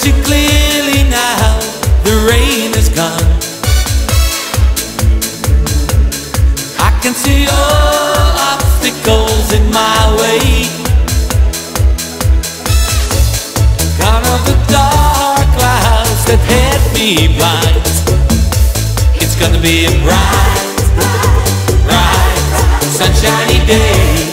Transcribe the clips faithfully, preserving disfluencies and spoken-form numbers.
see clearly now, the rain is gone. I can see all obstacles in my way. Gone are the dark clouds that had me blind. It's gonna be a bright, bright, sunshiny day.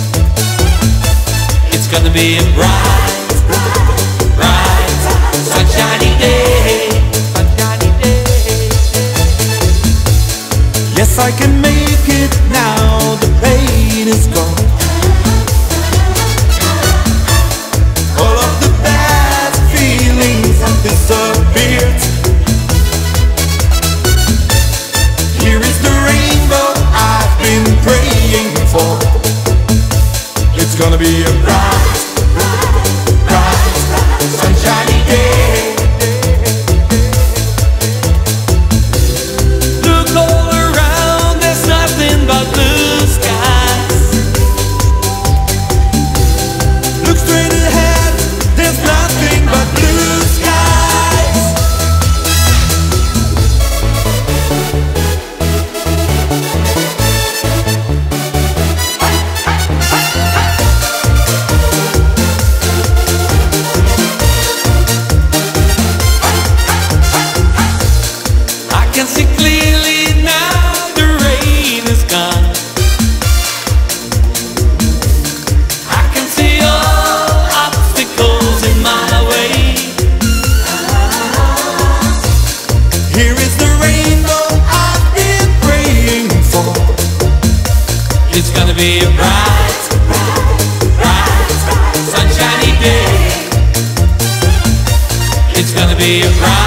It's gonna be a bright, bright, sunshiny day. Sunshiny day. Yes, I can make it now, the pain is gone. All of the bad feelings have disappeared. Here is the rainbow I've been praying for. It's gonna be a bright, bright, sunshiny day. Look all around, there's nothing but blue skies. Look straight ahead, there's nothing but blue skies. I can see clearly now, the rain is gone. I can see all obstacles in my way. Here is the rainbow I've been praying for. It's gonna be a bright, bright, sunshiny day. It's gonna be a bright